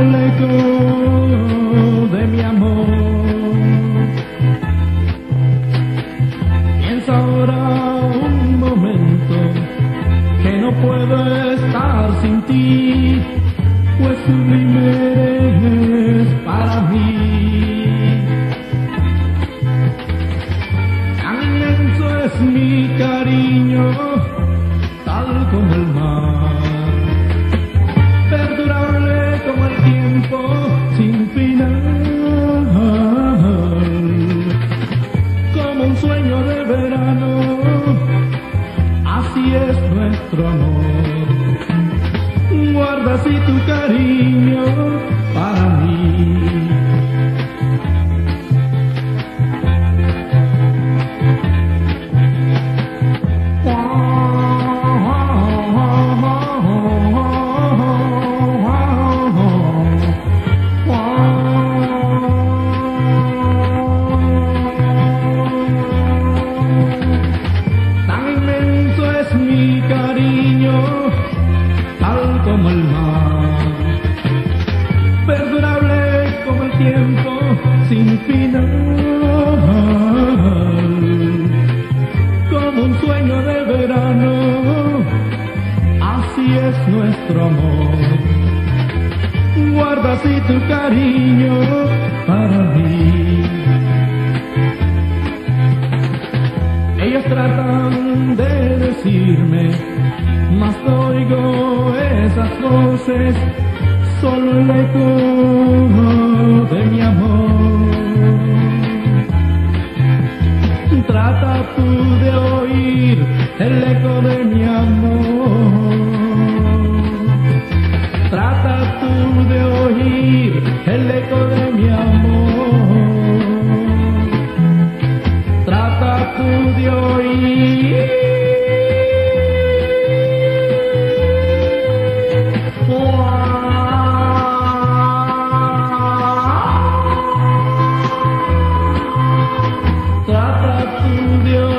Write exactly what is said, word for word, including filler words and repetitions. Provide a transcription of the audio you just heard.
el eco de mi amor. Piensa ahora un momento que no puedo estar sin ti, pues sublime eres para mí. Tan inmenso es mi cariño, tal como el mar, perdurable como el tiempo sin final, como un sueño de verano, así es nuestro amor. Guarda así tu cariño para mí. Tan inmenso es mi cariño, tal como el mar, perdurable como el tiempo sin final, como un sueño de verano, así es nuestro amor. Guarda así tu cariño para mí. Ellos tratan de decirme, mas no oigo esas voces, solo el eco de mi amor. Trata tú de oír el eco de mi amor. Trata tú de oír el eco de mi amor. Trata tú de oír. Trata tú de